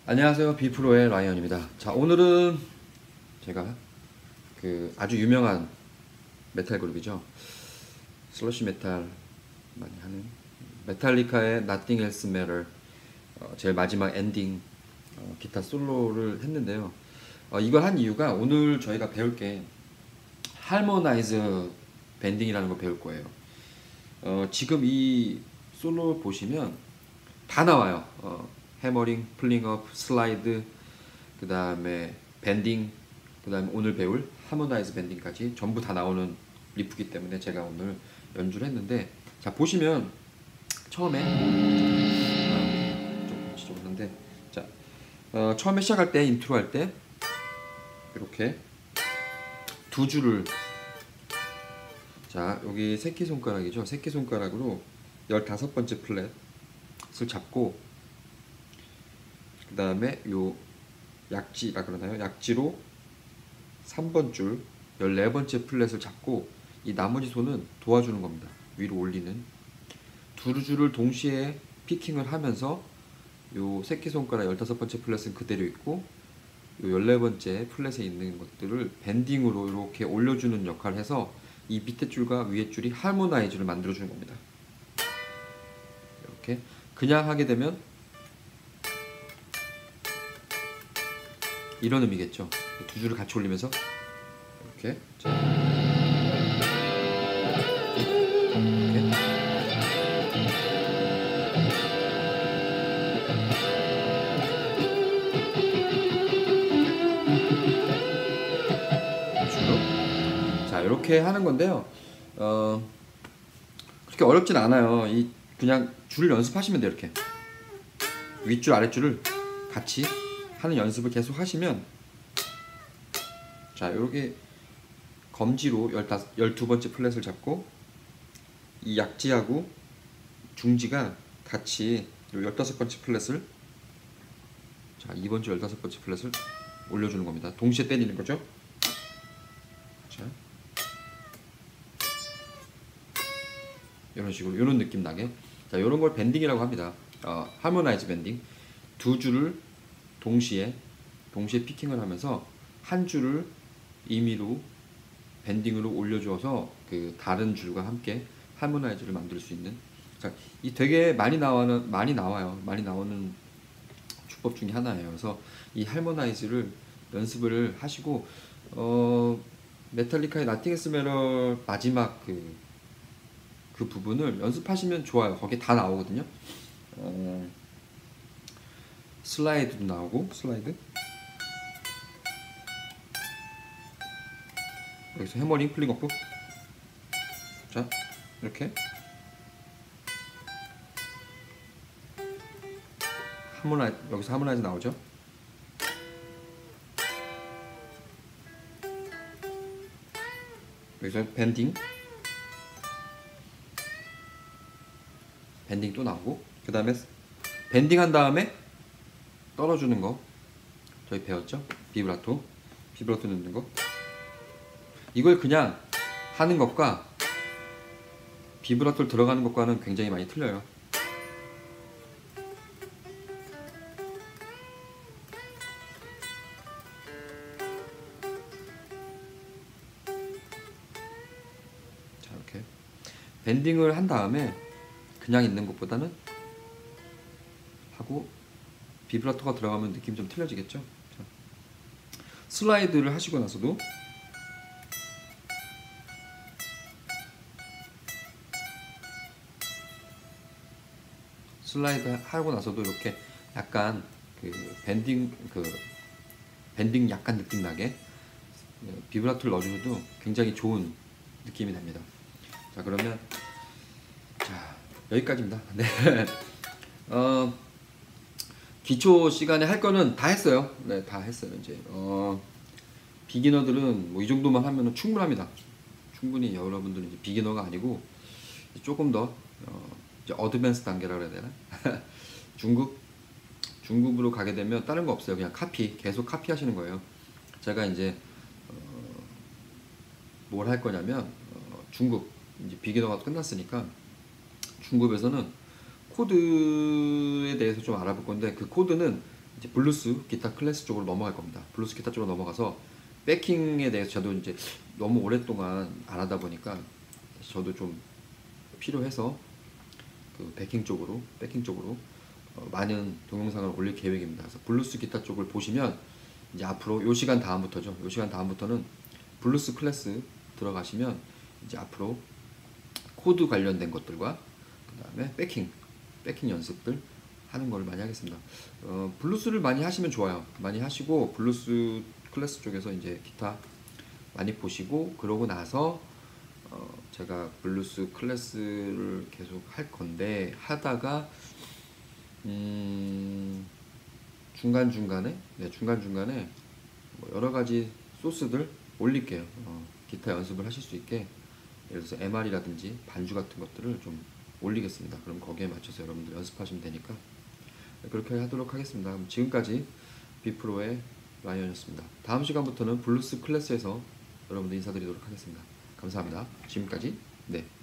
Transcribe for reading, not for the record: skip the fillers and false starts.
안녕하세요. 비프로의 라이언입니다. 자, 오늘은 제가 아주 유명한 메탈 그룹이죠. 슬러시 메탈 많이 하는 메탈리카의 Nothing Else Matter, 제일 마지막 엔딩 기타 솔로를 했는데요. 이걸 한 이유가 오늘 저희가 배울 게 할모나이즈 밴딩이라는 거 배울 거예요. 지금 이 솔로 보시면 다 나와요. 해머링, 플링업, 슬라이드, 그 다음에 밴딩, 그 다음에 오늘 배울 하모나이즈 밴딩까지 전부 다 나오는 리프기 때문에 제가 오늘 연주를 했는데, 자 보시면 처음에 조금 지저분한데, 자 처음에 시작할 때 인트로 할 때 이렇게 두 줄을, 자 여기 새끼손가락이죠. 새끼손가락으로 15번째 플랫을 잡고, 그 다음에 요 약지라 그러나요? 약지로 3번 줄 14번째 플랫을 잡고, 이 나머지 손은 도와주는 겁니다. 위로 올리는 두 줄을 동시에 피킹을 하면서 요 새끼손가락 15번째 플랫은 그대로 있고, 요 14번째 플랫에 있는 것들을 밴딩으로 이렇게 올려주는 역할을 해서 이 밑에 줄과 위에 줄이 할모나이즈를 만들어주는 겁니다. 이렇게 그냥 하게 되면 이런 의미겠죠. 두 줄을 같이 올리면서 이렇게, 자, 이렇게. 자 이렇게 하는 건데요. 그렇게 어렵진 않아요. 그냥 줄을 연습하시면 돼요. 이렇게 윗줄 아랫줄을 같이 하는 연습을 계속 하시면, 자 이렇게 검지로 12번째 플랫을 잡고 이 약지하고 중지가 같이 15번째 플랫을, 자 2번 줄 15번째 플랫을 올려주는 겁니다. 동시에 때리는 거죠. 자 이런 식으로, 이런 느낌 나게, 자 이런 걸 밴딩이라고 합니다. 하모나이즈 밴딩. 두 줄을 동시에 피킹을 하면서 한 줄을 임의로 밴딩으로 올려주어서 그 다른 줄과 함께 하모나이즈를 만들 수 있는, 자, 이 되게 많이 나와요. 많이 나오는 주법 중에 하나예요. 그래서 이 하모나이즈를 연습을 하시고, 메탈리카의 Nothing Else Matter 마지막 그 부분을 연습하시면 좋아요. 거기에 다 나오거든요. 슬라이드도 나오고, 슬라이드, 여기서 해머링, 플링어프, 자 이렇게 여기서 하모나이즈 나오죠. 여기서 밴딩 또 나오고, 그 다음에 밴딩 한 다음에 떨어주는 거 저희 배웠죠. 비브라토 넣는 거. 이걸 그냥 하는 것과 비브라토를 들어가는 것과는 굉장히 많이 틀려요. 자 이렇게 밴딩을 한 다음에 그냥 있는 것보다는 하고 비브라토가 들어가면 느낌이 좀 틀려지겠죠. 자, 슬라이드를 하시고 나서도 이렇게 약간 밴딩 약간 느낌 나게 비브라토를 넣어주셔도 굉장히 좋은 느낌이 납니다. 자 그러면, 자 여기까지입니다. 네. 기초 시간에 할 거는 다 했어요. 네, 다 했어요. 이제 비기너들은 뭐 이 정도만 하면 충분합니다. 충분히 여러분들은 이제 비기너가 아니고 조금 더 이제 어드밴스 단계라 그래야 되나? 중급으로 가게 되면 다른 거 없어요. 그냥 계속 카피 하시는 거예요. 제가 이제 뭘 할 거냐면, 중급 이제 비기너가 끝났으니까 중급에서는 코드에 대해서 좀 알아볼 건데, 그 코드는 이제 블루스 기타 클래스 쪽으로 넘어갈 겁니다. 블루스 기타 쪽으로 넘어가서 백킹에 대해서 저도 이제 너무 오랫동안 안 하다 보니까 저도 좀 필요해서 그 백킹 쪽으로 많은 동영상을 올릴 계획입니다. 그래서 블루스 기타 쪽을 보시면 이제 앞으로 요 시간 다음부터죠. 요 시간 다음부터는 블루스 클래스 들어가시면 이제 앞으로 코드 관련된 것들과 그 다음에 백킹 연습들 하는 걸 많이 하겠습니다. 블루스를 많이 하시면 좋아요. 많이 하시고 블루스 클래스 쪽에서 이제 기타 많이 보시고 그러고 나서 제가 블루스 클래스를 계속 할 건데 하다가 중간중간에 뭐 여러 가지 소스들 올릴게요. 기타 연습을 하실 수 있게 예를 들어서 MR이라든지 반주 같은 것들을 좀 올리겠습니다. 그럼 거기에 맞춰서 여러분들 연습하시면 되니까 그렇게 하도록 하겠습니다. 그럼 지금까지 비프로의 라이언이었습니다. 다음 시간부터는 블루스 클래스에서 여러분들 인사드리도록 하겠습니다. 감사합니다. 지금까지 네.